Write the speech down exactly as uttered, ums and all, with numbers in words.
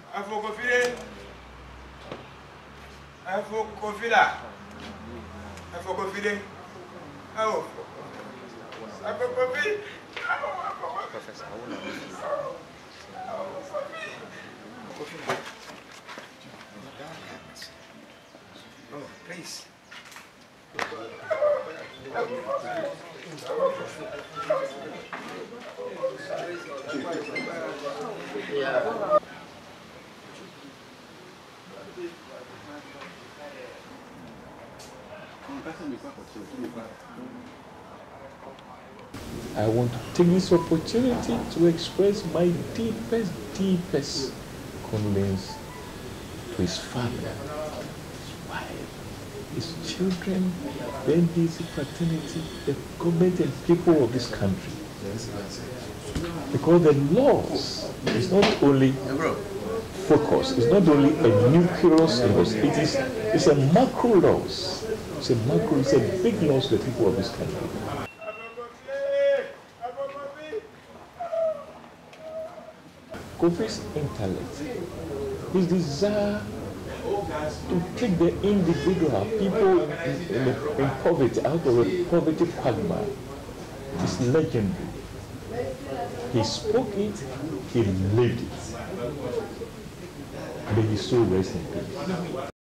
Afokofile. Afokofila. Afokofile. Oh. Afokofile. Professor, oh, please. Yeah. I want to take this opportunity to express my deepest, deepest condolence to his family, his wife, his children, the N D C fraternity, the government and people of this country. Because the loss is not only focus, it's not only a nucleus loss, it is it's a macro loss. It's a macro, it's a big loss to the people of this country. Kofi's intellect, his desire to take the individual, people in, in, in poverty, out of a poverty quagmire, is legendary. He spoke it, he lived it. May his soul rest in peace.